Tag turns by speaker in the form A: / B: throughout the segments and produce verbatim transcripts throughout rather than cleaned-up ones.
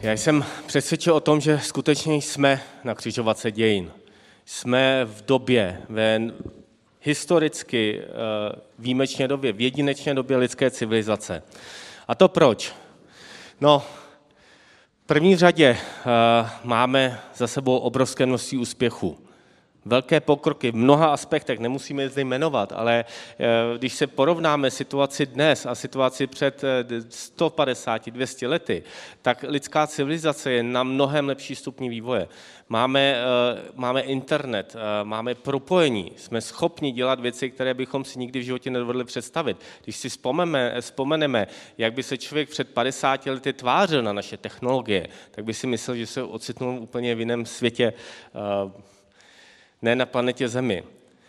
A: Já jsem přesvědčen o tom, že skutečně jsme na křižovatce dějin. Jsme v době, ve historicky výjimečné době, v jedinečné době lidské civilizace. A to proč? No, v první řadě máme za sebou obrovské množství úspěchů. Velké pokroky v mnoha aspektech, nemusíme je zde jmenovat, ale když se porovnáme situaci dnes a situaci před sto padesáti, dvě stě lety, tak lidská civilizace je na mnohem lepší stupni vývoje. Máme, máme internet, máme propojení, jsme schopni dělat věci, které bychom si nikdy v životě nedovedli představit. Když si vzpomeneme, vzpomeneme, jak by se člověk před padesáti lety tvářil na naše technologie, tak by si myslel, že se ocitnul úplně v jiném světě, ne na planetě Zemi.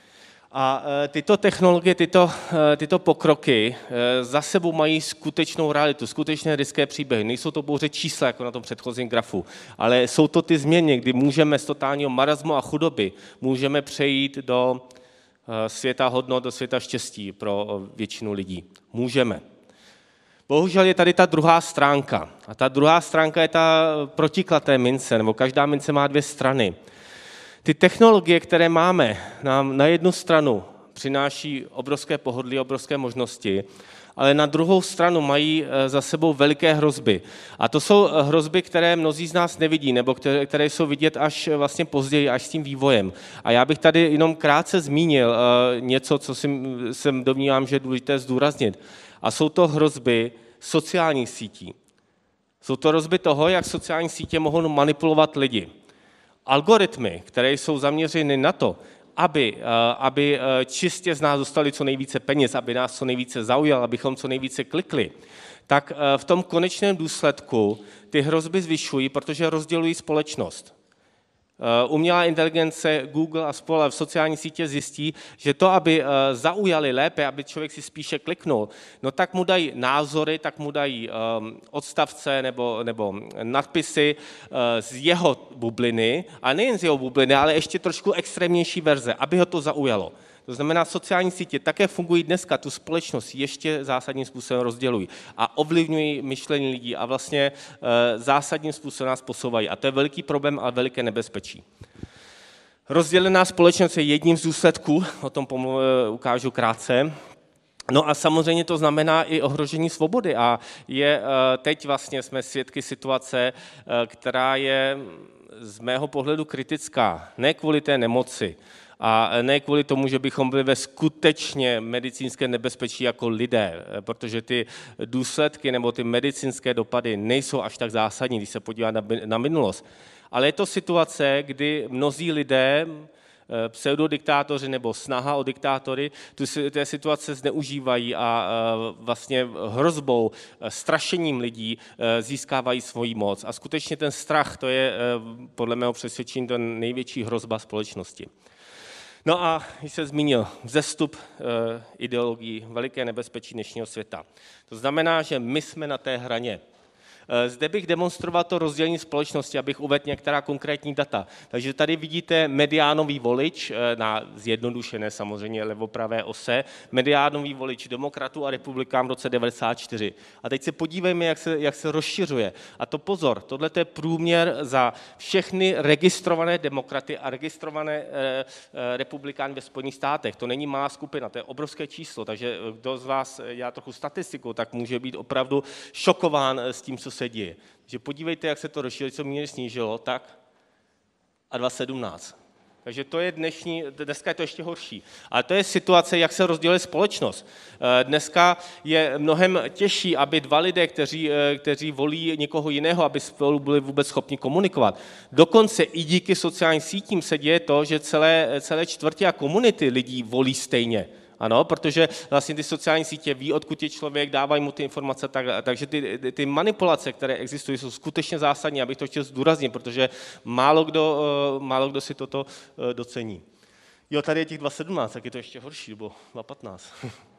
A: A tyto technologie, tyto, tyto pokroky za sebou mají skutečnou realitu, skutečné lidské příběhy. Nejsou to pouze čísla, jako na tom předchozím grafu, ale jsou to ty změny, kdy můžeme z totálního marazmu a chudoby můžeme přejít do světa hodnot, do světa štěstí pro většinu lidí. Můžeme. Bohužel je tady ta druhá stránka. A ta druhá stránka je ta protiklad té mince, nebo každá mince má dvě strany. Ty technologie, které máme, nám na jednu stranu přináší obrovské pohodlí, obrovské možnosti, ale na druhou stranu mají za sebou veliké hrozby. A to jsou hrozby, které mnozí z nás nevidí, nebo které, které jsou vidět až vlastně později, až s tím vývojem. A já bych tady jenom krátce zmínil něco, co si, jsem domnívám, že je důležité zdůraznit. A jsou to hrozby sociálních sítí. Jsou to hrozby toho, jak sociální sítě mohou manipulovat lidi. Algoritmy, které jsou zaměřeny na to, aby, aby čistě z nás dostali co nejvíce peněz, aby nás co nejvíce zaujal, abychom co nejvíce klikli, tak v tom konečném důsledku ty hrozby zvyšují, protože rozdělují společnost. Umělá inteligence, Google a spole v sociální sítě zjistí, že to, aby zaujali lépe, aby člověk si spíše kliknul, no tak mu dají názory, tak mu dají odstavce nebo, nebo nadpisy z jeho bubliny, a nejen z jeho bubliny, ale ještě trošku extrémnější verze, aby ho to zaujalo. To znamená, sociální sítě také fungují dneska, tu společnost ještě zásadním způsobem rozdělují a ovlivňují myšlení lidí a vlastně e, zásadním způsobem nás posouvají. A to je veliký problém a veliké nebezpečí. Rozdělená společnost je jedním z důsledků, o tom pomalu ukážu krátce. No a samozřejmě to znamená i ohrožení svobody a je, teď vlastně jsme svědky situace, která je z mého pohledu kritická, ne kvůli té nemoci, a ne kvůli tomu, že bychom byli ve skutečně medicínské nebezpečí jako lidé, protože ty důsledky nebo ty medicínské dopady nejsou až tak zásadní, když se podíváme na, na minulost. Ale je to situace, kdy mnozí lidé, pseudodiktátoři nebo snaha o diktátory, tu té situace zneužívají a vlastně hrozbou, strašením lidí získávají svoji moc. A skutečně ten strach, to je podle mého přesvědčení to největší hrozba společnosti. No a když se zmínil vzestup e, ideologií, veliké nebezpečí dnešního světa. To znamená, že my jsme na té hraně. E, zde bych demonstroval to rozdělení společnosti, abych uvedl některá konkrétní data. Takže tady vidíte mediánový volič, e, na zjednodušené samozřejmě levopravé ose, mediánový volič demokratů a republikán v roce devadesát čtyři. A teď se podívejme, jak se, jak se rozšiřuje. A to pozor, tohle je průměr za všechny registrované demokraty a registrované e, e, republikány ve Spojených státech. To není malá skupina, to je obrovské číslo, takže kdo z vás dělá trochu statistiku, tak může být opravdu šokován s tím, co se děje. Takže podívejte, jak se to rozšířilo, co mě snížilo, tak a dva tisíce sedmnáct. Takže to je dnešní, dneska je to ještě horší. Ale to je situace, jak se rozděluje společnost. Dneska je mnohem těžší, aby dva lidé, kteří, kteří volí někoho jiného, aby spolu byli vůbec schopni komunikovat. Dokonce i díky sociálním sítím se děje to, že celé, celé čtvrtě a komunity lidí volí stejně. Ano, protože vlastně ty sociální sítě ví, odkud je člověk, dávají mu ty informace, tak, takže ty, ty manipulace, které existují, jsou skutečně zásadní, abych to chtěl zdůraznit, protože málo kdo, málo kdo si toto docení. Jo, tady je těch dva tisíce sedmnáct, tak je to ještě horší, nebo dva tisíce patnáct.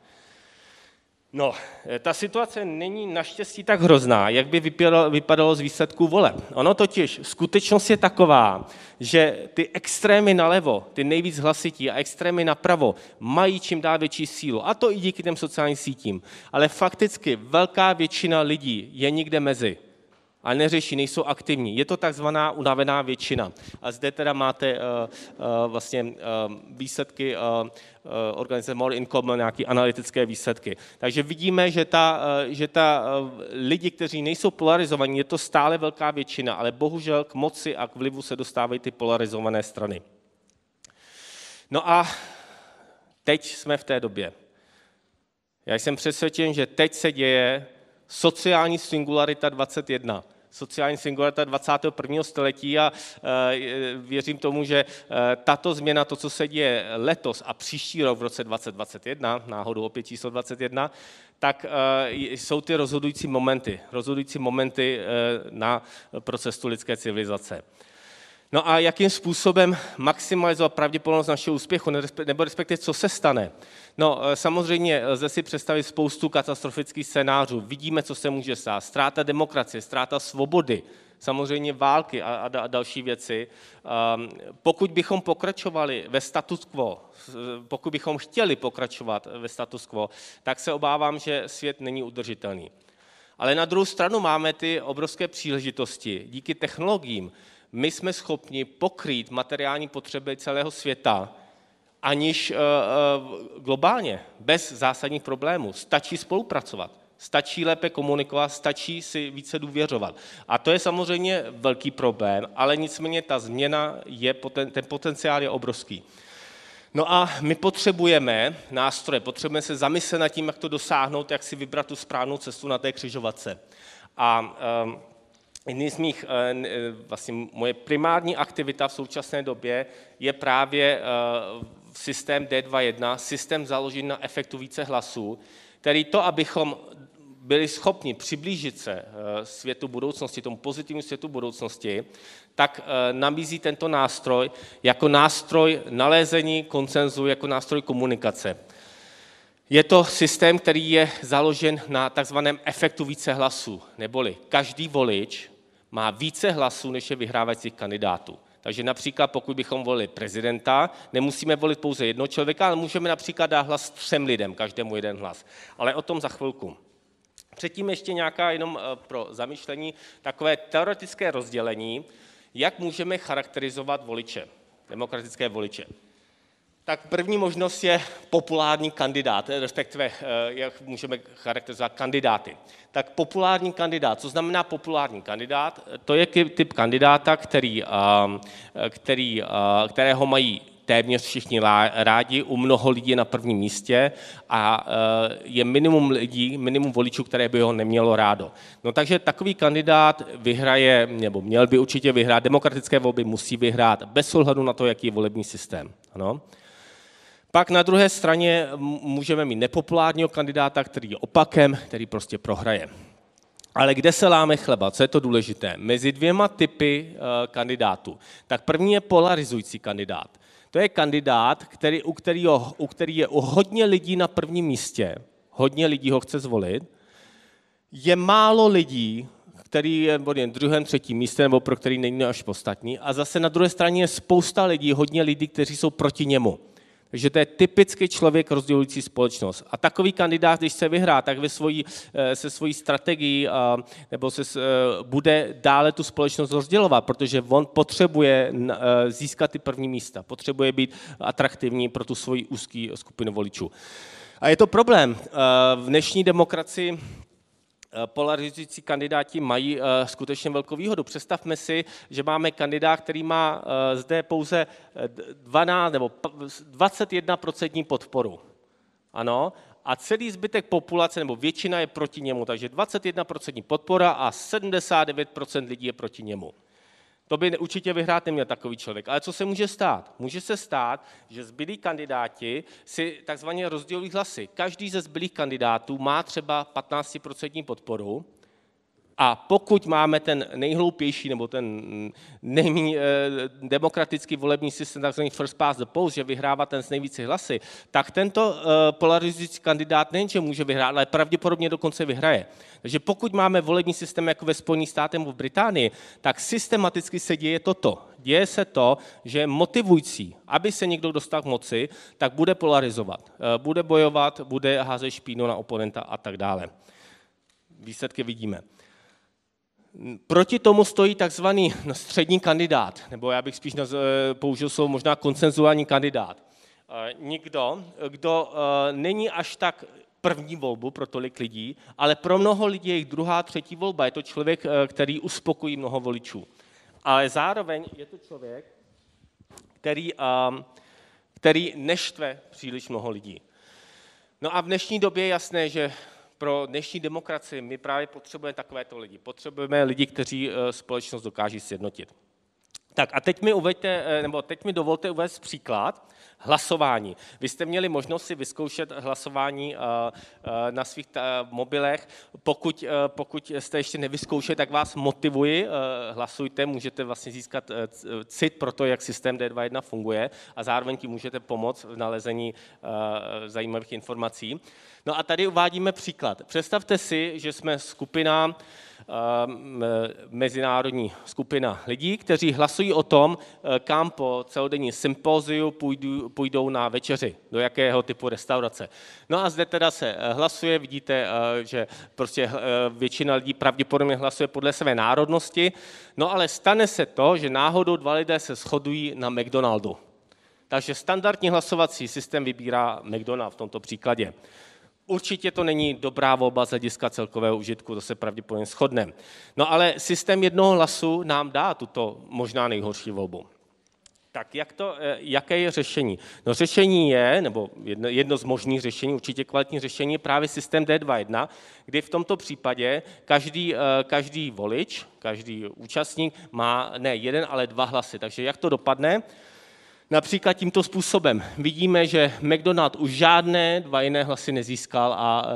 A: No, ta situace není naštěstí tak hrozná, jak by vypadalo, vypadalo z výsledků voleb. Ono totiž, skutečnost je taková, že ty extrémy nalevo, ty nejvíc hlasití a extrémy napravo mají čím dál větší sílu. A to i díky těm sociálním sítím. Ale fakticky velká většina lidí je někde mezi. ale neřeší, nejsou aktivní. Je to takzvaná unavená většina. A zde teda máte uh, uh, vlastně uh, výsledky uh, uh, organizace More in Common, nějaké analytické výsledky. Takže vidíme, že, ta, uh, že ta, uh, lidi, kteří nejsou polarizovaní, je to stále velká většina, ale bohužel k moci a k vlivu se dostávají ty polarizované strany. No a teď jsme v té době. Já jsem přesvědčen, že teď se děje sociální singularita dvacet jedna. Sociální singularita dvacátého prvního století a e, věřím tomu, že e, tato změna, to, co se děje letos a příští rok v roce dvacet dvacet jedna, náhodou opět číslo dvacet jedna, tak e, jsou ty rozhodující momenty, rozhodující momenty e, na procesu lidské civilizace. No a jakým způsobem maximalizovat pravděpodobnost našeho úspěchu, nebo respektive co se stane? No samozřejmě lze si představit spoustu katastrofických scénářů. Vidíme, co se může stát. Ztráta demokracie, ztráta svobody, samozřejmě války a, a, a další věci. Um, pokud bychom pokračovali ve status quo, pokud bychom chtěli pokračovat ve status quo, tak se obávám, že svět není udržitelný. Ale na druhou stranu máme ty obrovské příležitosti. Díky technologiím my jsme schopni pokrýt materiální potřeby celého světa, aniž uh, uh, globálně, bez zásadních problémů. Stačí spolupracovat, stačí lépe komunikovat, stačí si více důvěřovat. A to je samozřejmě velký problém, ale nicméně ta změna, je, ten potenciál je obrovský. No a my potřebujeme nástroje, potřebujeme se zamyslet nad tím, jak to dosáhnout, jak si vybrat tu správnou cestu na té křižovatce. A um, Jedním z mých, vlastně moje primární aktivita v současné době je právě systém D dvacet jedna, systém založený na efektu více hlasů, který to, abychom byli schopni přiblížit se světu budoucnosti, tomu pozitivnímu světu budoucnosti, tak nabízí tento nástroj jako nástroj nalézení konsenzu, jako nástroj komunikace. Je to systém, který je založen na takzvaném efektu více hlasů, neboli každý volič má více hlasů, než je vyhrávajících kandidátů. Takže například pokud bychom volili prezidenta, nemusíme volit pouze jednoho člověka, ale můžeme například dát hlas třem lidem, každému jeden hlas. Ale o tom za chvilku. Předtím ještě nějaká jenom pro zamyšlení takové teoretické rozdělení, jak můžeme charakterizovat voliče, demokratické voliče. Tak první možnost je populární kandidát, respektive jak můžeme charakterizovat kandidáty. Tak populární kandidát, co znamená populární kandidát? To je typ kandidáta, který, který, kterého mají téměř všichni rádi, u mnoho lidí na prvním místě a je minimum lidí, minimum voličů, které by ho nemělo rádo. No takže takový kandidát vyhraje, nebo měl by určitě vyhrát, demokratické volby musí vyhrát bez ohledu na to, jaký je volební systém. Ano? Pak na druhé straně můžeme mít nepopulárního kandidáta, který je opakem, který prostě prohraje. Ale kde se láme chleba? Co je to důležité? Mezi dvěma typy kandidátů. Tak první je polarizující kandidát. To je kandidát, který, u, kterého, u který je u hodně lidí na prvním místě, hodně lidí ho chce zvolit, je málo lidí, který je v druhém, třetím místě, nebo pro který není až podstatný, a zase na druhé straně je spousta lidí, hodně lidí, kteří jsou proti němu. Takže to je typický člověk rozdělující společnost. A takový kandidát, když se vyhrá, tak ve svojí, se svojí strategií nebo se, bude dále tu společnost rozdělovat, protože on potřebuje získat ty první místa, potřebuje být atraktivní pro tu svoji úzký skupinu voličů. A je to problém. V dnešní demokracii polarizující kandidáti mají uh, skutečně velkou výhodu. Představme si, že máme kandidát, který má uh, zde pouze dvanáct nebo dvacet jedna procent podporu. Ano, a celý zbytek populace, nebo většina je proti němu, takže dvacet jedna procent podpora a sedmdesát devět procent lidí je proti němu. To by určitě vyhrát neměl takový člověk. Ale co se může stát? Může se stát, že zbylí kandidáti si takzvaně rozdělují hlasy. Každý ze zbylých kandidátů má třeba patnáct procent podporu a pokud máme ten nejhloupější nebo ten nejméně demokratický volební systém, takzvaný first past the post, že vyhrává ten s nejvíce hlasy, tak tento polarizující kandidát nejenže může vyhrát, ale pravděpodobně dokonce vyhraje. Takže pokud máme volební systém jako ve Spojených státech nebo v Británii, tak systematicky se děje toto. Děje se to, že je motivující, aby se někdo dostal k moci, tak bude polarizovat, bude bojovat, bude házet špínu na oponenta a tak dále. Výsledky vidíme. Proti tomu stojí takzvaný střední kandidát, nebo já bych spíš použil slovo možná konsenzuální kandidát. Někdo, kdo není až tak první volbu pro tolik lidí, ale pro mnoho lidí je jich druhá, třetí volba. Je to člověk, který uspokojí mnoho voličů. Ale zároveň je to člověk, který, který neštve příliš mnoho lidí. No a v dnešní době je jasné, že pro dnešní demokracii my právě potřebujeme takovéto lidi. Potřebujeme lidi, kteří společnost dokáží sjednotit. Tak a teď mi uveďte, nebo teď mi dovolte uvést příklad hlasování. Vy jste měli možnost si vyzkoušet hlasování na svých mobilech. Pokud, pokud jste ještě nevyzkoušeli, tak vás motivuji, hlasujte, můžete vlastně získat cit pro to, jak systém D dvacet jedna funguje a zároveň tím můžete pomoct v nalezení zajímavých informací. No a tady uvádíme příklad. Představte si, že jsme skupina, mezinárodní skupina lidí, kteří hlasují o tom, kam po celodenní sympóziu půjdu, půjdou na večeři, do jakého typu restaurace. No a zde teda se hlasuje, vidíte, že prostě většina lidí pravděpodobně hlasuje podle své národnosti, no ale stane se to, že náhodou dva lidé se shodují na McDonaldu. Takže standardní hlasovací systém vybírá McDonald v tomto příkladě. Určitě to není dobrá volba z hlediska celkového užitku, to se pravděpodobně shodneme. No ale systém jednoho hlasu nám dá tuto možná nejhorší volbu. Tak jak to, jaké je řešení? No řešení je, nebo jedno, jedno z možných řešení, určitě kvalitní řešení, je právě systém D dvacet jedna, kdy v tomto případě každý, každý volič, každý účastník má ne jeden, ale dva hlasy. Takže jak to dopadne? Například tímto způsobem vidíme, že McDonald už žádné dva jiné hlasy nezískal a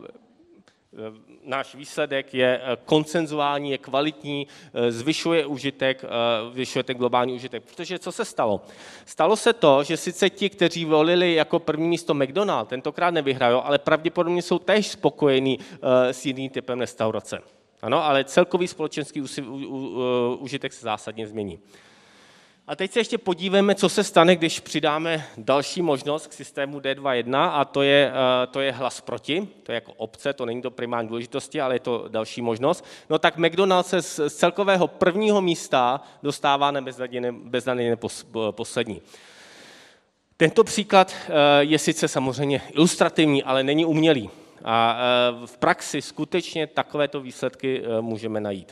A: náš výsledek je konsenzuální, je kvalitní, zvyšuje užitek, zvyšuje ten globální užitek. Protože co se stalo? Stalo se to, že sice ti, kteří volili jako první místo McDonald, tentokrát nevyhrajou, ale pravděpodobně jsou též spokojení s jiným typem restaurace. Ano, ale celkový společenský užitek se zásadně změní. A teď se ještě podívejme, co se stane, když přidáme další možnost k systému D dvacet jedna, a to je, to je hlas proti, to je jako opce, to není to primární důležitosti, ale je to další možnost. No tak McDonald's se z celkového prvního místa dostává na beznadějně poslední. Tento příklad je sice samozřejmě ilustrativní, ale není umělý. A v praxi skutečně takovéto výsledky můžeme najít.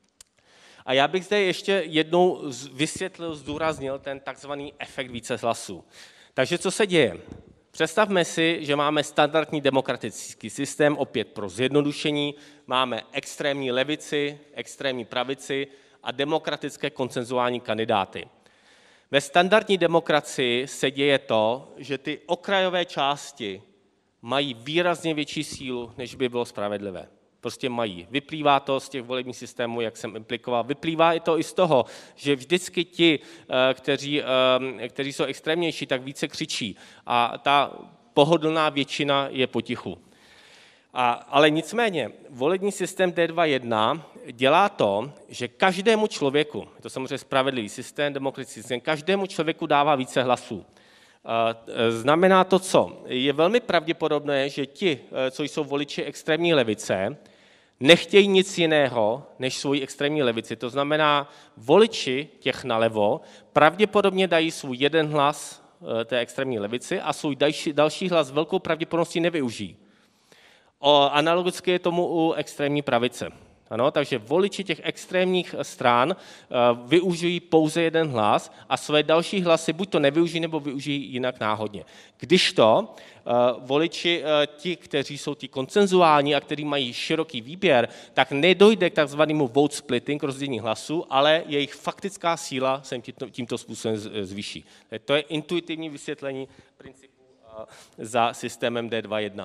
A: A já bych zde ještě jednou vysvětlil, zdůraznil ten takzvaný efekt více hlasů. Takže co se děje? Představme si, že máme standardní demokratický systém, opět pro zjednodušení, máme extrémní levici, extrémní pravici a demokratické konsenzuální kandidáty. Ve standardní demokracii se děje to, že ty okrajové části mají výrazně větší sílu, než by bylo spravedlivé. Prostě mají. Vyplývá to z těch volebních systémů, jak jsem implikoval. Vyplývá i to i z toho, že vždycky ti, kteří, kteří jsou extrémnější, tak více křičí. A ta pohodlná většina je potichu. A, ale nicméně, volební systém D dvacet jedna dělá to, že každému člověku, je to samozřejmě spravedlivý systém, demokratický systém, každému člověku dává více hlasů. Znamená to co? Je velmi pravděpodobné, že ti, co jsou voliči extrémní levice, nechtějí nic jiného než svoji extrémní levici. To znamená, voliči těch nalevo pravděpodobně dají svůj jeden hlas té extrémní levici a svůj další, další hlas velkou pravděpodobností nevyužijí. O, analogicky je tomu u extrémní pravice. Ano, takže voliči těch extrémních stran uh, využijí pouze jeden hlas a své další hlasy buď to nevyužijí, nebo využijí jinak náhodně. Když to uh, voliči, uh, ti, kteří jsou ti konsenzuální a kteří mají široký výběr, tak nedojde k takzvanému vote splitting, rozdělení hlasů, ale jejich faktická síla se tímto, tímto způsobem zvýší. To je intuitivní vysvětlení principu uh, za systémem D dvacet jedna.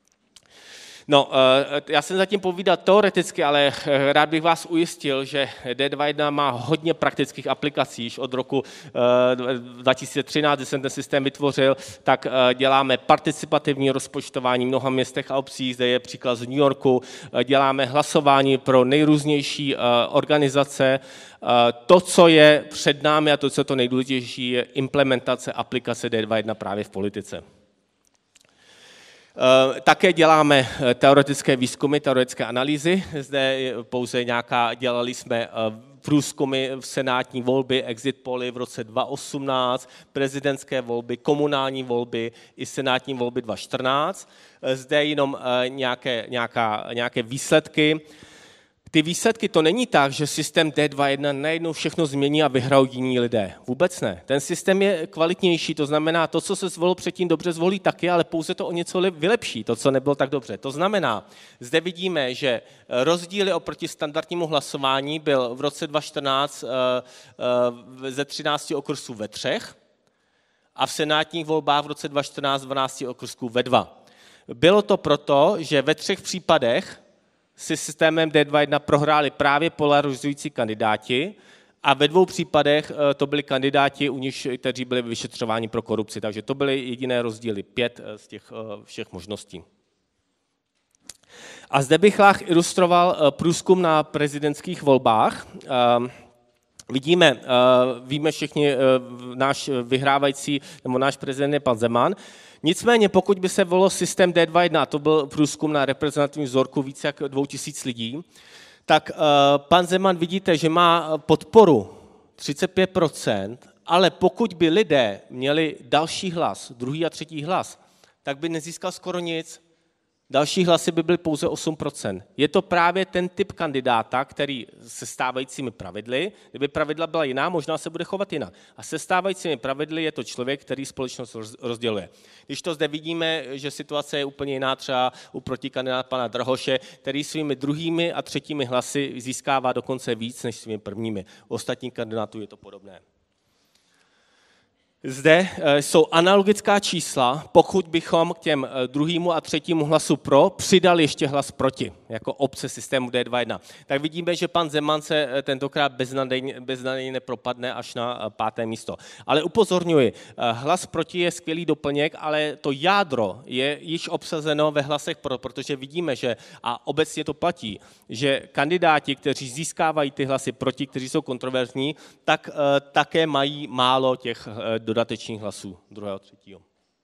A: No, já jsem zatím povídal teoreticky, ale rád bych vás ujistil, že D dvacet jedna má hodně praktických aplikací. Již od roku dva tisíce třináct, kdy jsem ten systém vytvořil, tak děláme participativní rozpočtování v mnoha městech a obcích, zde je příklad z New Yorku, děláme hlasování pro nejrůznější organizace. To, co je před námi a to, co je to nejdůležitější, je implementace aplikace D dvacet jedna právě v politice. Také děláme teoretické výzkumy, teoretické analýzy. Zde pouze nějaká, dělali jsme průzkumy v senátní volby, exit poly v roce dva tisíce osmnáct, prezidentské volby, komunální volby i senátní volby dva tisíce čtrnáct. Zde jenom nějaké, nějaká, nějaké výsledky. Ty výsledky to není tak, že systém D dvacet jedna najednou všechno změní a vyhrajou jiní lidé. Vůbec ne. Ten systém je kvalitnější, to znamená, to, co se zvolilo předtím, dobře zvolí taky, ale pouze to o něco vylepší, to, co nebylo tak dobře. To znamená, zde vidíme, že rozdíly oproti standardnímu hlasování byl v roce dva tisíce čtrnáct ze třinácti okrsů ve třech a v senátních volbách v roce dva tisíce čtrnáct dvanácti okrsků ve dva. Bylo to proto, že ve třech případech si systémem D dvacet jedna prohráli právě polarizující kandidáti a ve dvou případech to byli kandidáti, u nich, kteří byli vyšetřováni pro korupci. Takže to byly jediné rozdíly, pět z těch všech možností. A zde bych láh ilustroval průzkum na prezidentských volbách. Vidíme, víme všichni, náš vyhrávající, nebo náš prezident je pan Zeman. Nicméně, pokud by se volil systém D dvacet jedna, to byl průzkum na reprezentativní vzorku více jak dvou tisíc lidí, tak pan Zeman vidíte, že má podporu třicet pět procent, ale pokud by lidé měli další hlas, druhý a třetí hlas, tak by nezískal skoro nic. Další hlasy by byly pouze osm procent. Je to právě ten typ kandidáta, který se stávajícími pravidly, kdyby pravidla byla jiná, možná se bude chovat jinak. A se stávajícími pravidly je to člověk, který společnost rozděluje. Když to zde vidíme, že situace je úplně jiná, třeba u protikandidáta pana Drahoše, který svými druhými a třetími hlasy získává dokonce víc než svými prvními. U ostatních kandidátů je to podobné. Zde jsou analogická čísla, pokud bychom k těm druhému a třetímu hlasu pro přidali ještě hlas proti, jako obce systému D dvacet jedna. Tak vidíme, že pan Zeman se tentokrát beznadějně, beznadějně propadne až na páté místo. Ale upozorňuji, hlas proti je skvělý doplněk, ale to jádro je již obsazeno ve hlasech pro, protože vidíme, že, a obecně to platí, že kandidáti, kteří získávají ty hlasy proti, kteří jsou kontroverzní, tak také mají málo těch dodatečných hlasů druhého, třetího.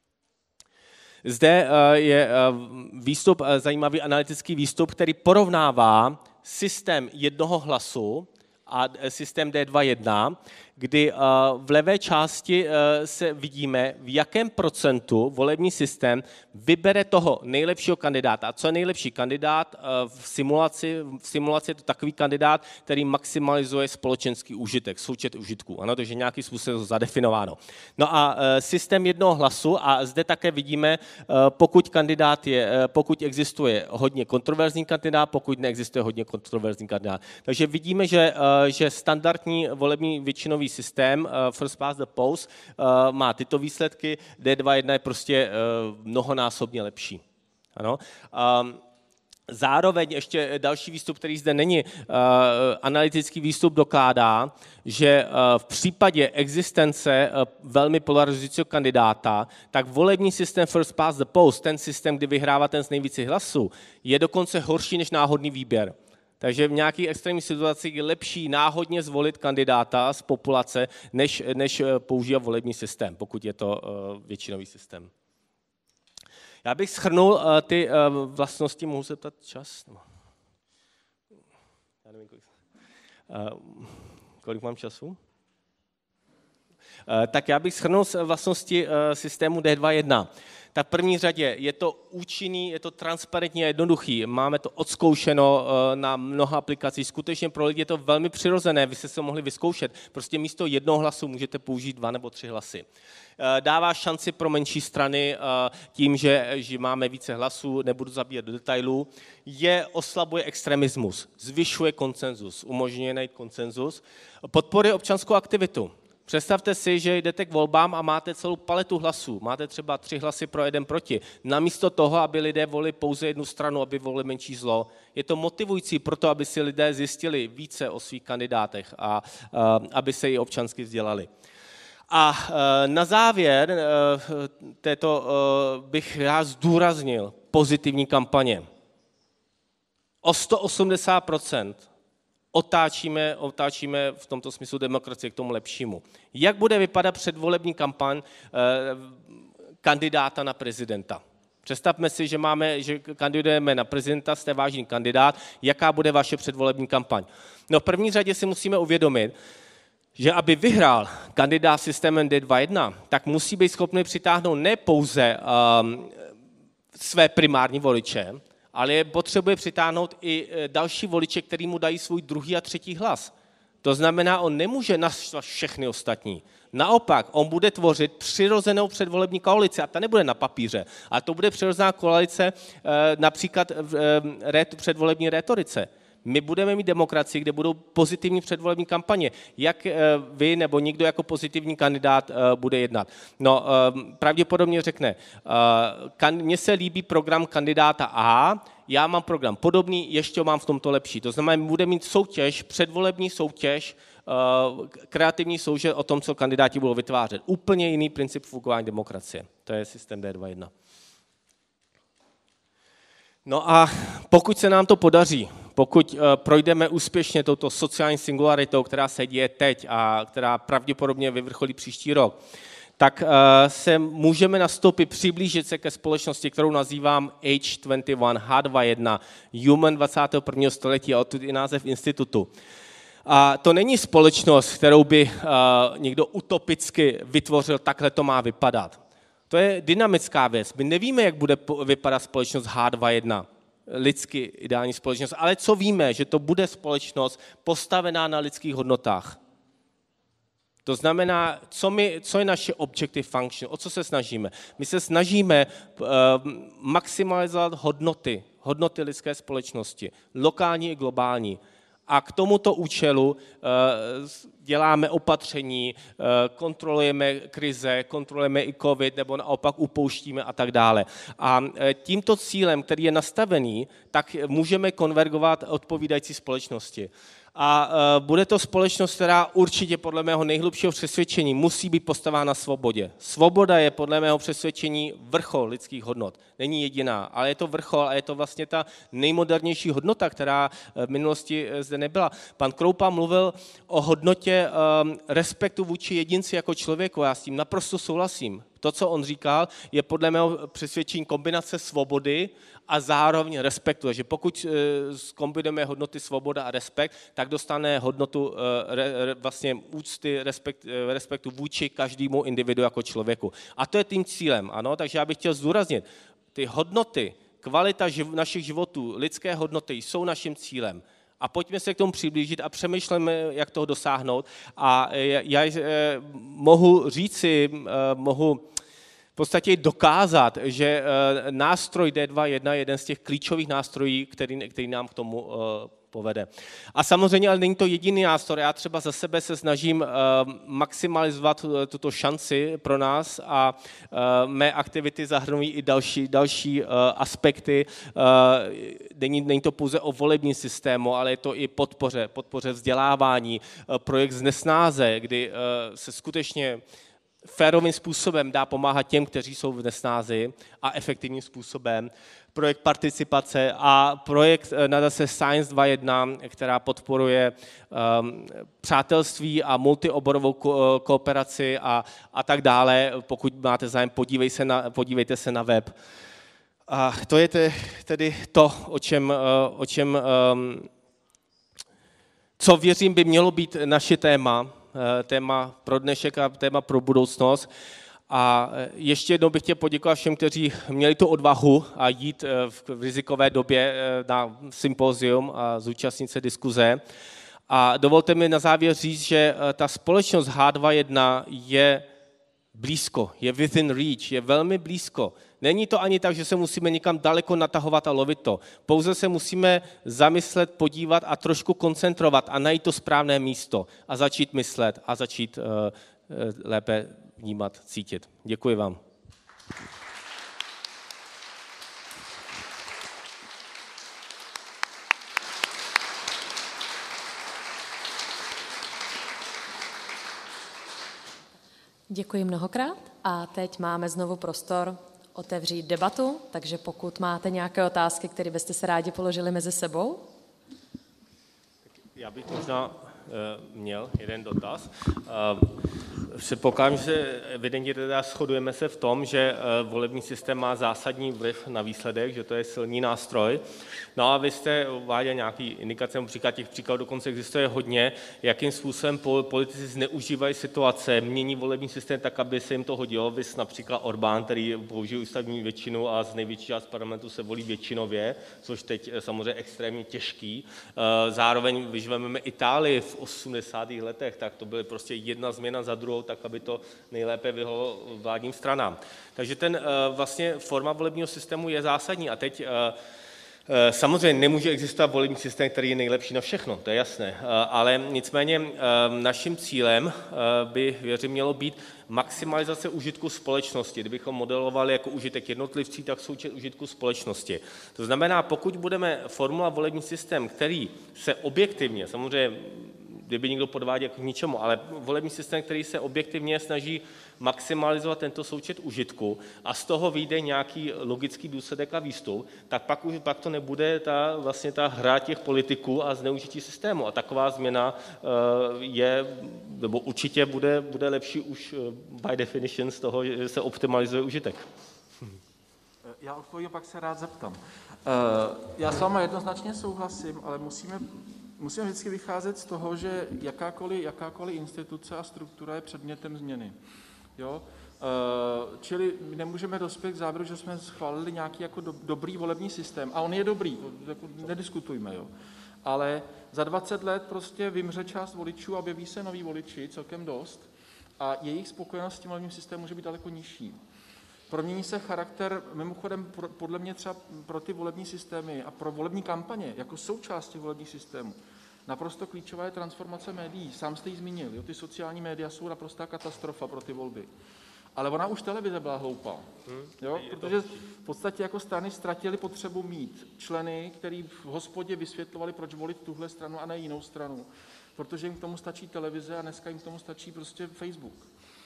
A: Zde je výstup, zajímavý analytický výstup, který porovnává systém jednoho hlasu a systém D dvacet jedna, kdy v levé části se vidíme, v jakém procentu volební systém vybere toho nejlepšího kandidáta. A co je nejlepší kandidát v simulaci? V simulaci je to takový kandidát, který maximalizuje společenský užitek, součet užitků. Ano, takže nějaký způsob je zadefinováno. No a systém jednoho hlasu, a zde také vidíme, pokud kandidát je, pokud existuje hodně kontroverzní kandidát, pokud neexistuje hodně kontroverzní kandidát. Takže vidíme, že, že standardní volební většinový systém first past the post má tyto výsledky, D dvacet jedna je prostě mnohonásobně lepší. Ano. Zároveň ještě další výstup, který zde není, analytický výstup dokládá, že v případě existence velmi polarizujícího kandidáta, tak volební systém first past the post, ten systém, kdy vyhrává ten z nejvíce hlasů, je dokonce horší než náhodný výběr. Takže v nějakých extrémních situacích je lepší náhodně zvolit kandidáta z populace, než, než používat volební systém, pokud je to většinový systém. Já bych shrnul ty vlastnosti, mohu se ptat čas? Já nevím, kolik, kolik mám času? Tak já bych shrnul vlastnosti systému D dvacet jedna. Tak v první řadě je to účinný, je to transparentní a jednoduchý. Máme to odzkoušeno na mnoha aplikacích. Skutečně pro lidi je to velmi přirozené, vy jste se mohli vyzkoušet. Prostě místo jednoho hlasu můžete použít dva nebo tři hlasy. Dává šanci pro menší strany tím, že, že máme více hlasů, nebudu zabíjet do detailů. Je oslabuje extremismus, zvyšuje konsenzus, umožňuje najít konsenzus, podporuje občanskou aktivitu. Představte si, že jdete k volbám a máte celou paletu hlasů. Máte třeba tři hlasy pro, jeden proti. Namísto toho, aby lidé volili pouze jednu stranu, aby volili menší zlo. Je to motivující proto, aby si lidé zjistili více o svých kandidátech a, a aby se i občansky vzdělali. A na závěr této bych já zdůraznil pozitivní kampaně. O sto osmdesát procent Otáčíme, otáčíme v tomto smyslu demokracie k tomu lepšímu. Jak bude vypadat předvolební kampaň eh, kandidáta na prezidenta? Představme si, že máme, že kandidujeme na prezidenta, jste vážný kandidát, jaká bude vaše předvolební kampaň. No v první řadě si musíme uvědomit, že aby vyhrál kandidát systémem D dvacet jedna, tak musí být schopný přitáhnout ne pouze um, své primární voliče, ale je potřebuje přitáhnout i další voliče, který mu dají svůj druhý a třetí hlas. To znamená, on nemůže naštvat všechny ostatní. Naopak, on bude tvořit přirozenou předvolební koalici a ta nebude na papíře, ale to bude přirozená koalice například v předvolební rétorice. My budeme mít demokracii, kde budou pozitivní předvolební kampaně. Jak vy nebo někdo jako pozitivní kandidát bude jednat? No, pravděpodobně řekne, mně se líbí program kandidáta A, já mám program podobný, ještě mám v tomto lepší. To znamená, my budeme mít soutěž, předvolební soutěž, kreativní soutěž o tom, co kandidáti budou vytvářet. Úplně jiný princip fungování demokracie. To je systém D dvacet jedna. No a pokud se nám to podaří, pokud projdeme úspěšně touto sociální singularitou, která se děje teď a která pravděpodobně vyvrcholí příští rok, tak se můžeme nastoupit, přiblížit se ke společnosti, kterou nazývám H dvacet jedna, H dvacet jedna, Human dvacátého prvního století, a odtud i název institutu. A to není společnost, kterou by někdo utopicky vytvořil, takhle to má vypadat. To je dynamická věc. My nevíme, jak bude vypadat společnost H dvacet jedna, lidsky ideální společnost, ale co víme, že to bude společnost postavená na lidských hodnotách. To znamená, co, my, co je naše objective function, o co se snažíme? My se snažíme uh, maximalizovat hodnoty, hodnoty lidské společnosti, lokální i globální. A k tomuto účelu děláme opatření, kontrolujeme krize, kontrolujeme i covid, nebo naopak upouštíme a tak dále. A tímto cílem, který je nastavený, tak můžeme konvergovat odpovídající společnosti. A bude to společnost, která určitě podle mého nejhlubšího přesvědčení musí být postavána na svobodě. Svoboda je podle mého přesvědčení vrchol lidských hodnot. Není jediná, ale je to vrchol a je to vlastně ta nejmodernější hodnota, která v minulosti zde nebyla. Pan Kroupa mluvil o hodnotě respektu vůči jedinci jako člověku. Já s tím naprosto souhlasím. To, co on říkal, je podle mého přesvědčení kombinace svobody a zároveň respektu. Takže pokud zkombinujeme hodnoty svoboda a respekt, tak dostane hodnotu vlastně úcty, respekt, respektu vůči každému individu jako člověku. A to je tím cílem, ano, takže já bych chtěl zdůraznit, ty hodnoty, kvalita živ- našich životů, lidské hodnoty jsou naším cílem. A pojďme se k tomu přiblížit a přemýšlejme, jak toho dosáhnout. A já, já mohu říci, mohu v podstatě dokázat, že nástroj D dvacet jedna je jeden z těch klíčových nástrojů, který, který nám k tomu povede. A samozřejmě, ale není to jediný nástroj. Já třeba za sebe se snažím maximalizovat tuto šanci pro nás a mé aktivity zahrnují i další, další aspekty. Není, není to pouze o volebním systému, ale je to i podpoře, podpoře vzdělávání, projekt z nesnáze, kdy se skutečně férovým způsobem dá pomáhat těm, kteří jsou v nesnázi a efektivním způsobem. Projekt participace a projekt nadace Science dvacet jedna, která podporuje um, přátelství a multioborovou ko- kooperaci a, a tak dále. Pokud máte zájem, podívej se na, podívejte se na web. A to je te, tedy to, o čem, o čem um, co věřím by mělo být naše téma, téma pro dnešek a téma pro budoucnost. A ještě jednou bych chtěl poděkovat všem, kteří měli tu odvahu a jít v rizikové době na sympózium a zúčastnit se diskuze. A dovolte mi na závěr říct, že ta společnost H dvacet jedna je blízko, je within reach, je velmi blízko. Není to ani tak, že se musíme někam daleko natahovat a lovit to. Pouze se musíme zamyslet, podívat a trošku koncentrovat a najít to správné místo a začít myslet a začít uh, lépe vnímat, cítit. Děkuji vám.
B: Děkuji mnohokrát a teď máme znovu prostor otevřít debatu, takže pokud máte nějaké otázky, které byste se rádi položili mezi sebou.
A: Já bych možná uh, měl jeden dotaz. Uh, Předpokládám, že evidentně teda shodujeme se v tom, že volební systém má zásadní vliv na výsledek, že to je silný nástroj. No a vy jste uváděl nějaký indikace, příklad těch příkladů dokonce existuje hodně, jakým způsobem politici zneužívají situace, mění volební systém tak, aby se jim to hodilo. Vys například Orbán, který použil ústavní většinu a z největší část parlamentu se volí většinově, což teď samozřejmě extrémně těžký. Zároveň, když vezmeme Itálii v osmdesátých letech, tak to byly prostě jedna změna za druhou, tak aby to nejlépe vyhovovalo vládním stranám. Takže ten vlastně forma volebního systému je zásadní. A teď samozřejmě nemůže existovat volební systém, který je nejlepší na všechno, to je jasné, ale nicméně naším cílem by, věřím, mělo být maximalizace užitku společnosti. Kdybychom modelovali jako užitek jednotlivcí, tak součet užitku společnosti. To znamená, pokud budeme formulovat volební systém, který se objektivně, samozřejmě kdyby někdo podváděl k ničemu, ale volební systém, který se objektivně snaží maximalizovat tento součet užitku a z toho vyjde nějaký logický důsledek a výstup, tak pak už pak to nebude ta, vlastně ta hra těch politiků a zneužití systému. A taková změna je, nebo určitě bude, bude lepší už by definition z toho, že se optimalizuje užitek.
C: Já odpovím, pak se rád zeptám. Já s váma jednoznačně souhlasím, ale musíme Musíme vždycky vycházet z toho, že jakákoliv, jakákoliv instituce a struktura je předmětem změny. Jo? E, čili my nemůžeme dospět k závěru, že jsme schválili nějaký jako do, dobrý volební systém. A on je dobrý, jako nediskutujme. Jo? Ale za dvacet let prostě vymře část voličů a objeví se noví voliči, celkem dost, a jejich spokojenost s tím volebním systémem může být daleko nižší. Promění se charakter, mimochodem pro, podle mě třeba pro ty volební systémy a pro volební kampaně, jako součást těch volebních systémů, naprosto klíčová je transformace médií. Sám jste ji zmínil, jo? Ty sociální média jsou naprostá katastrofa pro ty volby. Ale ona už televize byla hloupá, jo? Protože v podstatě jako strany ztratily potřebu mít členy, který v hospodě vysvětlovali, proč volit tuhle stranu a ne jinou stranu, protože jim k tomu stačí televize a dneska jim k tomu stačí prostě Facebook.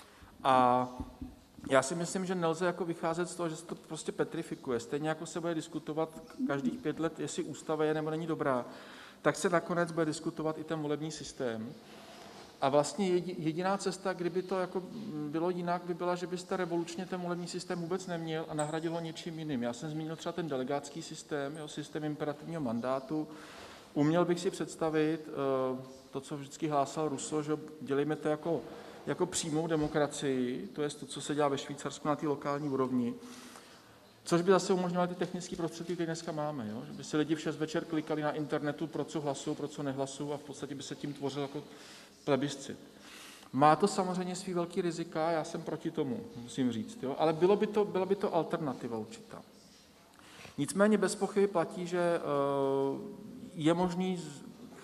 C: A já si myslím, že nelze jako vycházet z toho, že se to prostě petrifikuje. Stejně jako se bude diskutovat každých pět let, jestli ústava je nebo není dobrá, tak se nakonec bude diskutovat i ten volební systém. A vlastně jediná cesta, kdyby to jako bylo jinak, by byla, že byste revolučně ten volební systém vůbec neměl a nahradil ho něčím jiným. Já jsem zmínil třeba ten delegátský systém, jo, systém imperativního mandátu. Uměl bych si představit to, co vždycky hlásal Rousseau, že dělejme to jako jako přímou demokracii, to je to, co se dělá ve Švýcarsku na té lokální úrovni, což by zase umožňovaly ty technické prostředky, které dneska máme. Jo? Že by si lidi v šest večer klikali na internetu, pro co hlasují, pro co nehlasují a v podstatě by se tím tvořil jako plebiscit. Má to samozřejmě svý velký rizika, já jsem proti tomu, musím říct, jo? Ale bylo by to, byla by to alternativa určitá. Nicméně bez pochyby platí, že uh, je možný z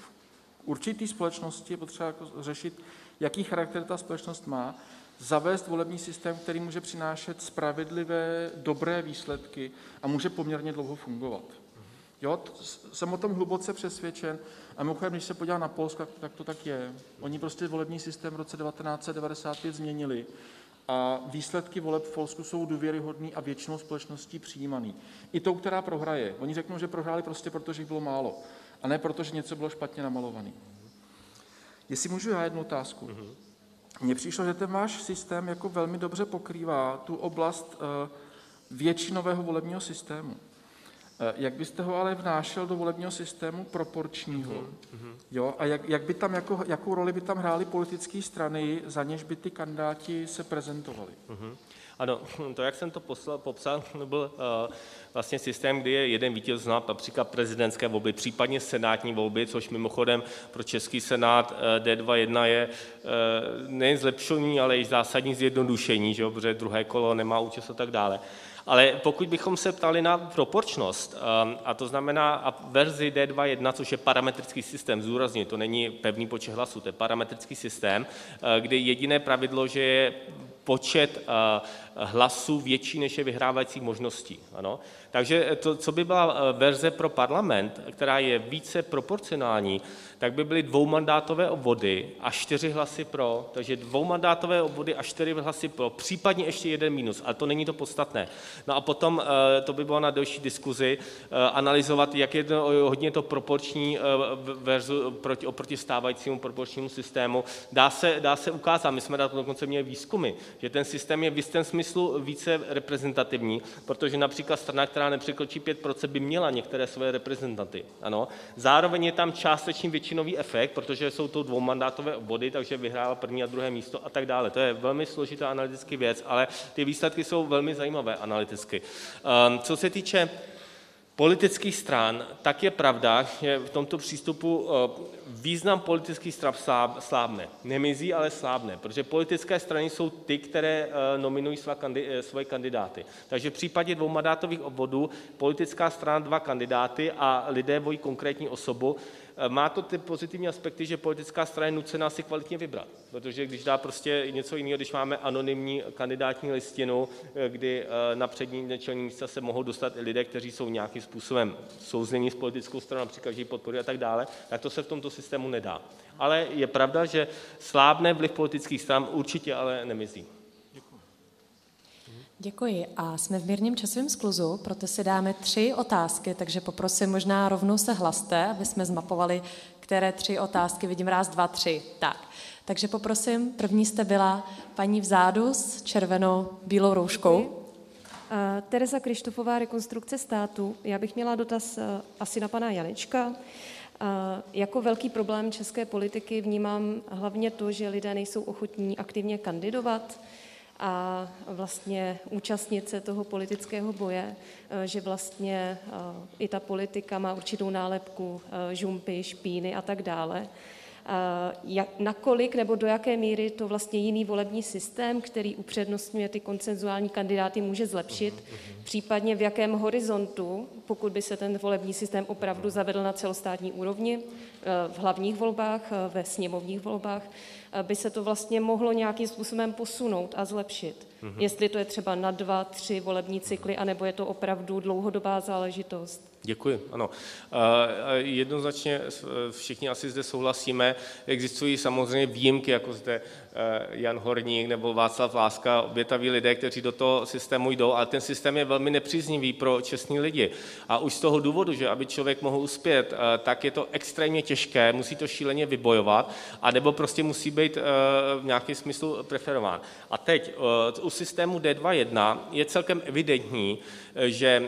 C: určitý společnosti potřeba jako řešit, jaký charakter ta společnost má, zavést volební systém, který může přinášet spravedlivé, dobré výsledky a může poměrně dlouho fungovat. Jo, jsem o tom hluboce přesvědčen a mimochodem, když se podívám na Polsko, tak to tak je. Oni prostě volební systém v roce devatenáct set devadesát pět změnili a výsledky voleb v Polsku jsou důvěryhodný a většinou společností přijímaný. I tou, která prohraje. Oni řeknou, že prohráli prostě proto, že jich bylo málo a ne proto, že něco bylo špatně namalované. Jestli můžu já jednu otázku. Mně přišlo, že ten váš systém jako velmi dobře pokrývá tu oblast uh, většinového volebního systému. Uh, jak byste ho ale vnášel do volebního systému proporčního? Mm-hmm. Jo? A jak, jak by tam jako, jakou roli by tam hrály politické strany, za něž by ty kandidáti se prezentovali? Mm-hmm.
A: Ano, to, jak jsem to poslal, popsal, byl uh, vlastně systém, kdy je jeden vítěz například prezidentské volby, případně senátní volby, což mimochodem pro český senát uh, D dvacet jedna je uh, nejen zlepšení, ale i zásadní zjednodušení, že jo, protože druhé kolo nemá účast a tak dále. Ale pokud bychom se ptali na proporčnost, a to znamená a verzi D dvacet jedna, což je parametrický systém, zúrazně, to není pevný počet hlasů, to je parametrický systém, kdy jediné pravidlo, že je počet hlasů větší, než je vyhrávajících možností. Ano? Takže to, co by byla verze pro parlament, která je více proporcionální, tak by byly dvoumandátové obvody a čtyři hlasy pro, takže dvoumandátové obvody a čtyři hlasy pro, případně ještě jeden mínus, ale to není to podstatné. No a potom to by bylo na delší diskuzi analyzovat, jak je to hodně to proporční verzu proti, oproti stávajícímu proporčnímu systému. Dá se, dá se ukázat, my jsme dokonce měli výzkumy, že ten systém je v jistém smyslu více reprezentativní, protože například strana, která nepřekročí pět procent, by měla některé své reprezentanty. Ano. Zároveň je tam částečný většinový efekt, protože jsou to dvoumandátové obvody, takže vyhrává první a druhé místo a tak dále. To je velmi složitá analytická věc, ale ty výsledky jsou velmi zajímavé analyticky. Co se týče politických stran, tak je pravda, že v tomto přístupu význam politických stran slábne. Nemizí, ale slábne, protože politické strany jsou ty, které nominují svoje kandidáty. Takže v případě dvoumandátových obvodů politická strana dva kandidáty a lidé volí konkrétní osobu. Má to ty pozitivní aspekty, že politická strana je nucená si kvalitně vybrat, protože když dá prostě něco jiného, když máme anonymní kandidátní listinu, kdy na přední čelní místa se mohou dostat i lidé, kteří jsou nějakým způsobem souznění s politickou stranou, například, že ji podporují a tak dále, tak to se v tomto systému nedá. Ale je pravda, že slábne vliv politických stran určitě, ale nemizí.
B: Děkuji a jsme v mírném časovém skluzu, proto si dáme tři otázky, takže poprosím možná rovnou se hlaste, aby jsme zmapovali, které tři otázky, vidím raz, dva, tři. Tak, takže poprosím, první jste byla paní vzadu s červeno-bílou rouškou.
D: Uh, Tereza Krištofová, Rekonstrukce státu. Já bych měla dotaz uh, asi na pana Janečka. Uh, jako velký problém české politiky vnímám hlavně to, že lidé nejsou ochotní aktivně kandidovat a vlastně účastnit se toho politického boje, že vlastně i ta politika má určitou nálepku žumpy, špíny a tak dále. Nakolik nebo do jaké míry to vlastně jiný volební systém, který upřednostňuje ty konsenzuální kandidáty, může zlepšit, případně v jakém horizontu, pokud by se ten volební systém opravdu zavedl na celostátní úrovni, v hlavních volbách, ve sněmovních volbách, by se to vlastně mohlo nějakým způsobem posunout a zlepšit. Mm-hmm. Jestli to je třeba na dva, tři volební cykly, anebo je to opravdu dlouhodobá záležitost.
A: Děkuji, ano. Jednoznačně všichni asi zde souhlasíme. Existují samozřejmě výjimky, jako zde Jan Horník nebo Václav Láska, obětaví lidé, kteří do toho systému jdou, ale ten systém je velmi nepříznivý pro čestní lidi. A už z toho důvodu, že aby člověk mohl uspět, tak je to extrémně těžké, musí to šíleně vybojovat, anebo prostě musí být v nějakém smyslu preferován. A teď u systému D dva jedna je celkem evidentní, že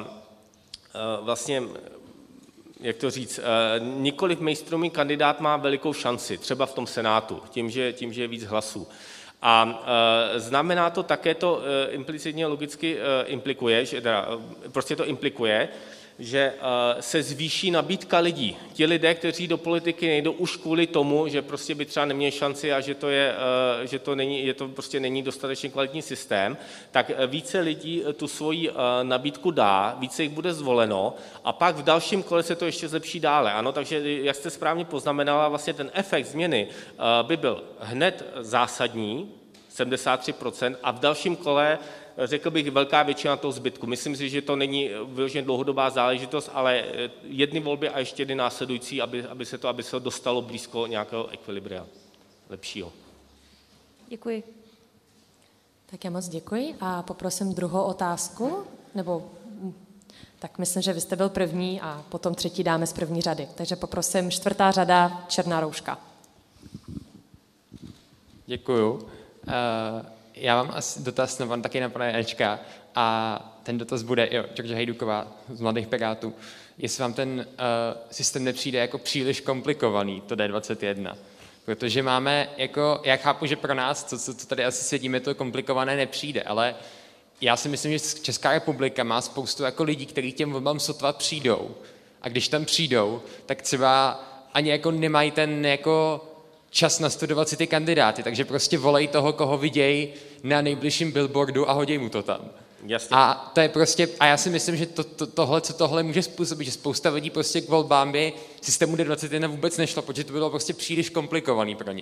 A: vlastně, jak to říct, nikoliv mainstreamový kandidát má velikou šanci, třeba v tom Senátu, tím, že, tím, že je víc hlasů. A znamená to také to implicitně logicky implikuje, že teda, prostě to implikuje, že se zvýší nabídka lidí. Ti lidé, kteří do politiky nejdou už kvůli tomu, že prostě by třeba neměli šanci a že to, je, že to, není, je to prostě není dostatečně kvalitní systém, tak více lidí tu svoji nabídku dá, více jich bude zvoleno a pak v dalším kole se to ještě zlepší dále. Ano, takže jak jste správně poznamenala, vlastně ten efekt změny by byl hned zásadní, sedmdesát tři procent, a v dalším kole řekl bych velká většina toho zbytku. Myslím si, že to není vyloženě dlouhodobá záležitost, ale jedny volby a ještě jedny následující, aby, aby, se to, aby se to dostalo blízko nějakého ekvilibria lepšího.
D: Děkuji.
B: Tak já moc děkuji a poprosím druhou otázku, nebo tak myslím, že vy jste byl první a potom třetí dáme z první řady. Takže poprosím čtvrtá řada, černá rouška.
E: Děkuju. Uh... Já mám asi dotaz na pan taky na pana Janečka a ten dotaz bude, jo, Georgia Hejduková z Mladých Pirátů, jestli vám ten uh, systém nepřijde jako příliš komplikovaný, to D dvacet jedna. Protože máme, jako, já chápu, že pro nás, co, co, co tady asi sedíme, to komplikované nepřijde, ale já si myslím, že Česká republika má spoustu jako lidí, kteří těm volbám sotva přijdou. A když tam přijdou, tak třeba ani jako nemají ten jako čas nastudovat si ty kandidáty, takže prostě volej toho, koho vidějí na nejbližším billboardu a hodí mu to tam.
A: Jasně.
E: A to je prostě, a já si myslím, že to, to, tohle, co tohle může způsobit, že spousta lidí prostě k volbám by systému D dvacet jedna vůbec nešlo, protože to bylo prostě příliš komplikovaný pro ně.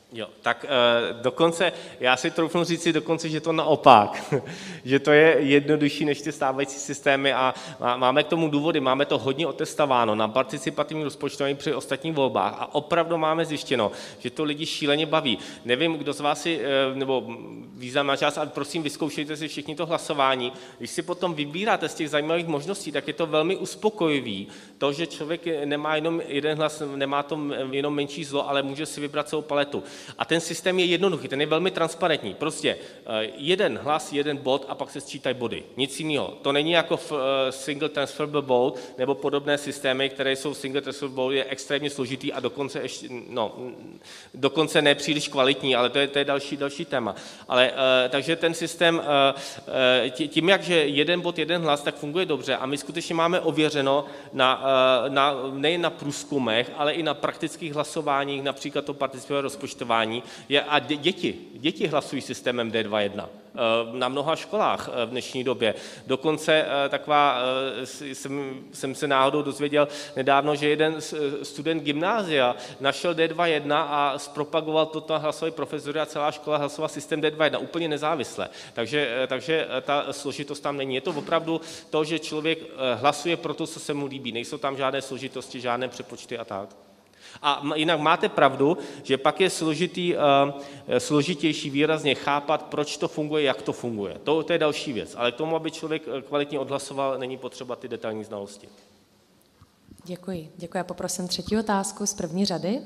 A: Jo, tak uh, dokonce, já si troufnu říci dokonce, že to naopak, že to je jednodušší než ty stávající systémy a máme k tomu důvody, máme to hodně otestováno na participativním rozpočtování při ostatních volbách a opravdu máme zjištěno, že to lidi šíleně baví. Nevím, kdo z vás si, nebo významná část, ale prosím, vyzkoušejte si všichni to hlasování. Když si potom vybíráte z těch zajímavých možností, tak je to velmi uspokojivý, to, že člověk nemá jenom jeden hlas, nemá to jenom menší zlo, ale může si vybrat celou paletu. A ten systém je jednoduchý, ten je velmi transparentní. Prostě jeden hlas, jeden bod a pak se sčítají body. Nic jiného. To není jako v single transferable vote nebo podobné systémy, které jsou single transferable vote, je extrémně složitý a dokonce, ještě, no, dokonce ne příliš kvalitní, ale to je, to je další, další téma. Ale, takže ten systém, tím, jak že jeden bod, jeden hlas, tak funguje dobře a my skutečně máme ověřeno na, na, nejen na průzkumech, ale i na praktických hlasováních, například to participativní rozpočtování. Je, a děti, děti hlasují systémem D dva jedna na mnoha školách v dnešní době. Dokonce taková, jsem, jsem se náhodou dozvěděl nedávno, že jeden student gymnázia našel D dva jedna a zpropagoval to na hlasový profesor a celá škola hlasovala systém D dva jedna úplně nezávisle. Takže, takže ta složitost tam není. Je to opravdu to, že člověk hlasuje pro to, co se mu líbí. Nejsou tam žádné složitosti, žádné přepočty a tak. A jinak máte pravdu, že pak je složitý, složitější výrazně chápat, proč to funguje, jak to funguje. To, to je další věc. Ale k tomu, aby člověk kvalitně odhlasoval, není potřeba ty detailní znalosti.
B: Děkuji. Děkuji. A poprosím třetí otázku z první řady.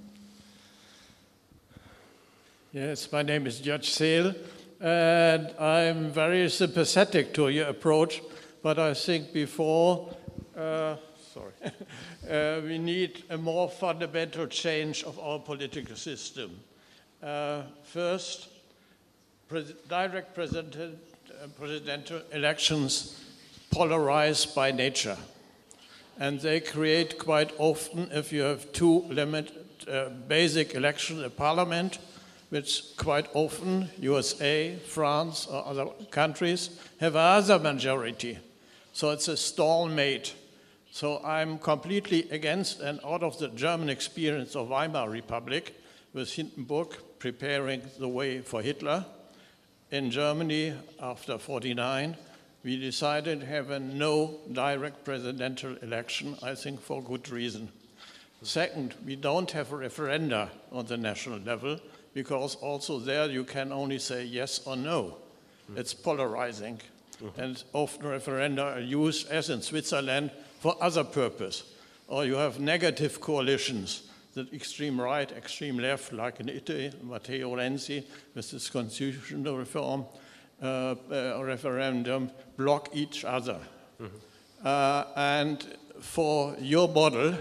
F: Yes, my name is Judge Sale, and I'm very sympathetic to your approach, but I think before, uh, sorry, uh, we need a more fundamental change of our political system. Uh, first, pres- direct president, uh, presidential elections polarize by nature, and they create quite often, if you have two limit, uh, basic elections, a parliament, which quite often U S A, France, or other countries have other majority. So it's a stalemate. So I'm completely against, and out of the German experience of Weimar Republic, with Hindenburg preparing the way for Hitler, in Germany after forty-nine, we decided to have a no direct presidential election, I think for good reason. Second, we don't have a referenda on the national level, because also there you can only say yes or no. Mm. It's polarizing. Mm-hmm. And often referenda are used, as in Switzerland, for other purpose. Or you have negative coalitions, the extreme right, extreme left, like in Italy, Matteo Renzi, with his constitutional reform uh, uh, referendum, block each other. Mm-hmm. Uh, and for your model,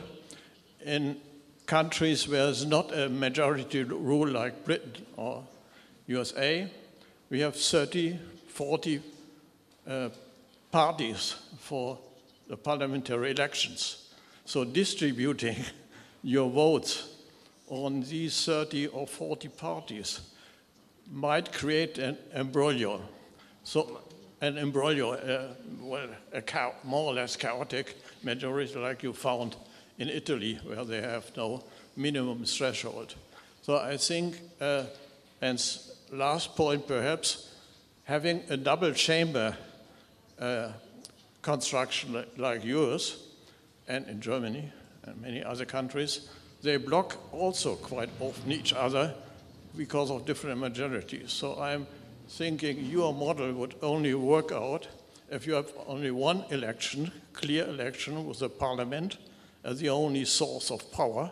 F: in countries where there's not a majority rule like Britain or U S A, we have thirty, forty uh, parties for the parliamentary elections. So distributing your votes on these thirty or forty parties might create an imbroglio. So an imbroglio, uh, well, a cha- more or less chaotic majority like you found in Italy, where they have no minimum threshold. So I think, uh, and last point perhaps, having a double chamber uh, construction like yours, and in Germany and many other countries, they block also quite often each other because of different majorities. So I'm thinking your model would only work out if you have only one election, clear election with the parliament as the only source of power.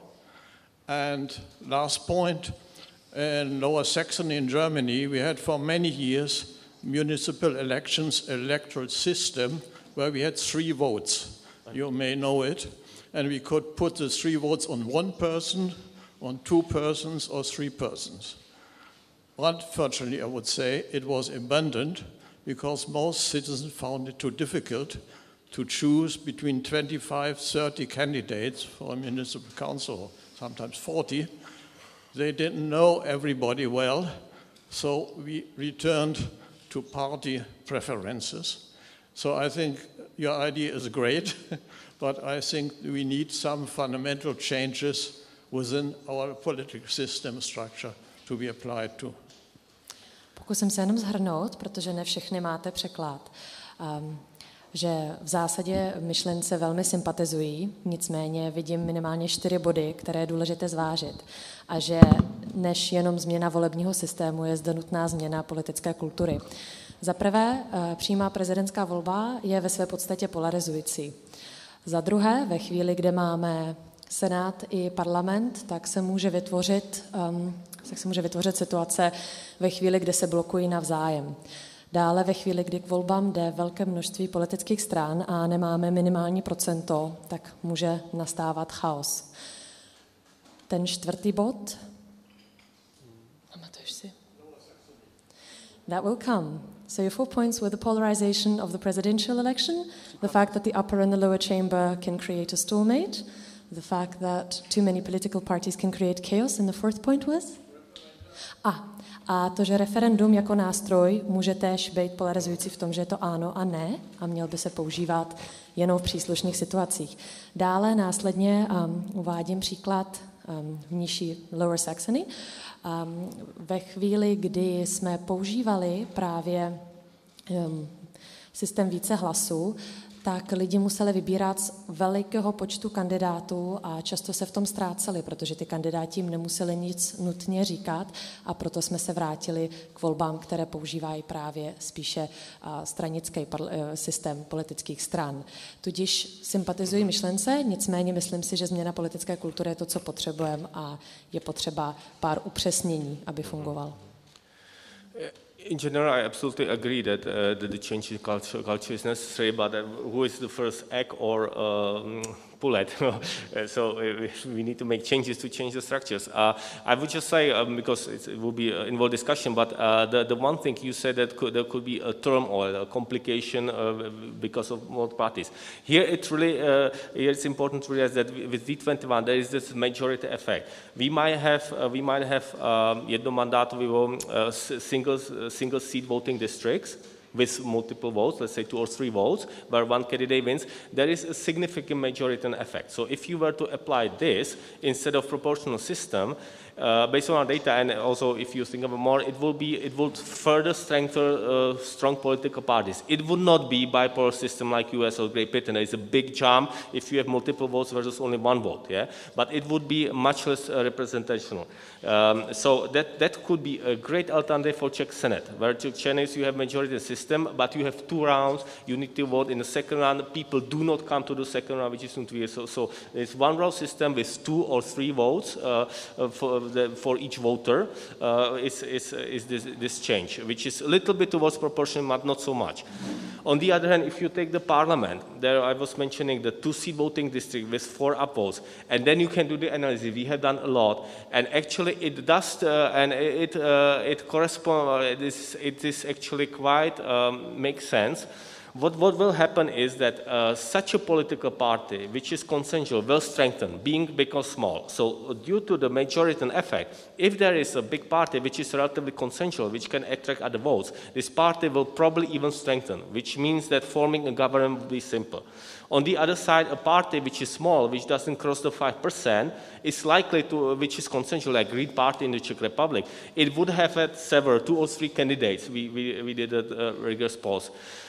F: And last point, in Lower Saxony in Germany, we had for many years municipal elections, electoral system, where we had three votes. You may know it. And we could put the three votes on one person, on two persons, or three persons. Unfortunately, I would say it was abundant because most citizens found it too difficult to choose between twenty-five, thirty candidates for a municipal council, sometimes forty. They didn't know everybody well, so we returned to party preferences. So I think your idea is great, but I think we need some fundamental changes within our political system structure to be applied to.
B: Pokusím se jenom shrnout, protože ne všechny máte překlad, um, že v zásadě myšlence velmi sympatizují, nicméně vidím minimálně čtyři body, které je důležité zvážit. A že než jenom změna volebního systému je zde nutná změna politické kultury. Za prvé, přímá prezidentská volba je ve své podstatě polarizující. Za druhé, ve chvíli, kde máme Senát i parlament, tak se může vytvořit, um, tak se může vytvořit situace ve chvíli, kde se blokují navzájem. Dále ve chvíli, kdy k volbám jde velké množství politických stran a nemáme minimální procento, tak může nastávat chaos. Ten čtvrtý bod. Pamatuješ si? That will come. So your four points were the polarization of the presidential election, the fact that the upper and the lower chamber can create a stalemate, the fact that too many political parties can create chaos, and the fourth point was? A, a to, že referendum jako nástroj může též být polarizující v tom, že je to ano a ne a měl by se používat jenom v příslušných situacích. Dále následně um, uvádím příklad um, v nižší Lower Saxony. Um, ve chvíli, kdy jsme používali právě um, systém více hlasů, tak lidi museli vybírat z velikého počtu kandidátů a často se v tom ztráceli, protože ty kandidáti jim nemuseli nic nutně říkat a proto jsme se vrátili k volbám, které používají právě spíše stranický systém politických stran. Tudíž sympatizuji myšlence, nicméně myslím si, že změna politické kultury je to, co potřebujeme a je potřeba pár upřesnění, aby fungoval.
A: In general, I absolutely agree that uh, that the change in culture, culture is necessary, but uh, who is the first egg or um, pullet? So uh, we need to make changes to change the structures. Uh, I would just say, um, because it's, it will be an involved discussion, but uh, the, the one thing you said that could, there could be a turmoil, a complication uh, because of more parties. Here it's really, uh, here it's important to realize that with D twenty-one there is this majority effect. We might have, uh, we might have um, jednomandátový uh, single, uh, single seat voting districts with multiple votes, let's say two or three votes, where one candidate wins, there is a significant majority effect. So if you were to apply this instead of proportional system, uh, based on our data, and also if you think of it more, it will be, it would further strengthen uh, strong political parties. It would not be bipolar system like U S or Great Britain. There is a big jump if you have multiple votes versus only one vote, yeah? But it would be much less uh, representational. Um, so that, that could be a great alternative for Czech Senate, where Czech Senate you have majority system, but you have two rounds, you need to vote in the second round, people do not come to the second round, which is not weird. So, so it's one round system with two or three votes uh, for, the, for each voter uh, is, is, is this, this change, which is a little bit towards proportional, but not so much. On the other hand, if you take the parliament, there I was mentioning the two-seat voting district with four upvotes, and then you can do the analysis. We have done a lot, and actually it does, uh, and it uh, it corresponds. It is it is actually quite um, makes sense. What, what will happen is that uh, such a political party, which is consensual, will strengthen, being big or small. So due to the majority effect, if there is a big party which is relatively consensual, which can attract other votes, this party will probably even strengthen, which means that forming a government will be simple. On the other side, a party which is small, which doesn't cross the five percent, is likely to, which is consensual, like Green Party in the Czech Republic, it would have had several, two or three candidates. We, we, we did a uh, rigorous polls.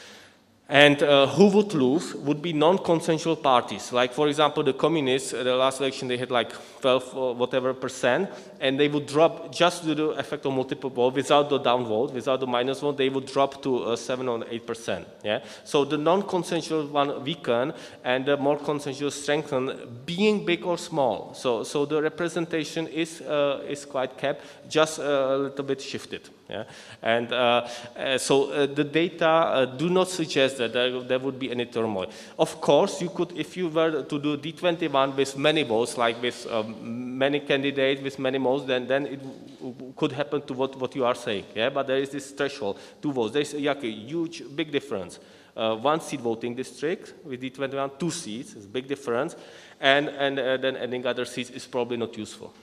A: And uh, who would lose would be non-consensual parties. Like, for example, the communists, uh, the last election, they had like twelve or whatever percent, and they would drop just due to the effect of multiple vote, without the down vote, without the minus vote, they would drop to uh, seven or eight percent. Yeah? So the non-consensual one weaken, and the more consensual strengthen, being big or small. So, so the representation is, uh, is quite kept, just a little bit shifted. Yeah? And uh, uh, so uh, the data uh, do not suggest that there, there would be any turmoil. Of course, you could, if you were to do D twenty-one with many votes, like with um, many candidates with many votes, then, then it w could happen to what, what you are saying. Yeah? But there is this threshold, two votes. There is a, like, a huge, big difference. Uh, one seat voting district with D twenty-one, two seats, is a big difference. And, and uh, then adding other seats is probably not useful.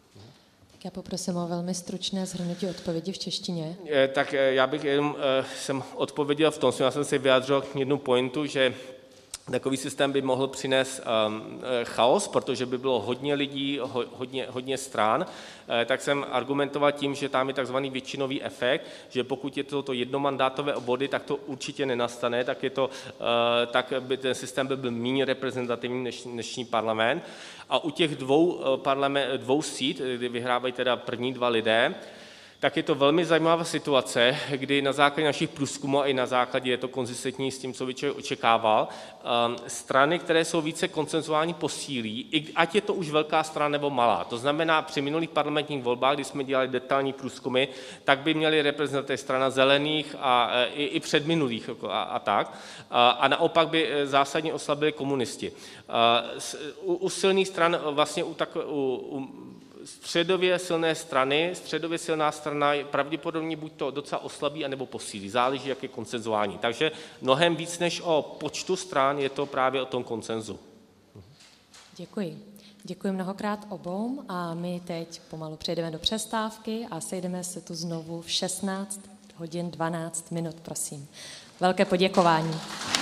B: Já poprosím o velmi stručné shrnutí odpovědi v češtině.
A: Tak já bych jenom jsem odpověděl v tom, já jsem si vyjádřil k jednu pointu, že Takový systém by mohl přinést um, chaos, protože by bylo hodně lidí, ho, hodně, hodně stran, e, tak jsem argumentoval tím, že tam je takzvaný většinový efekt, že pokud je to, to jednomandátové obvody, tak to určitě nenastane, tak, je to, e, tak by ten systém by byl méně reprezentativní než dnešní parlament. A u těch dvou, parlament, dvou sít, kdy vyhrávají teda první dva lidé, tak je to velmi zajímavá situace, kdy na základě našich průzkumů a i na základě, je to konzistentní s tím, co by člověk očekával, strany, které jsou více konsenzuální, posílí, ať je to už velká strana nebo malá. To znamená, při minulých parlamentních volbách, kdy jsme dělali detailní průzkumy, tak by měli reprezentovat strana zelených a i, i předminulých a, a tak. A, a naopak by zásadně oslabili komunisti. U, u silných stran vlastně u, tak, u, u středově silné strany, středově silná strana pravděpodobně buď to docela oslabí, anebo posílí. Záleží, jak je konsenzuální. Takže mnohem víc než o počtu stran je to právě o tom konsenzu.
B: Děkuji. Děkuji mnohokrát obou a my teď pomalu přejdeme do přestávky a sejdeme se tu znovu v šestnáct hodin dvanáct minut, prosím. Velké poděkování.